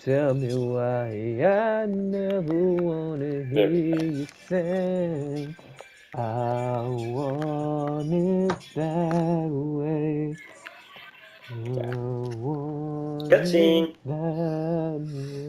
Tell me why I never wanna There hear we go. you sing. I want it that way. I want it Cutscene. that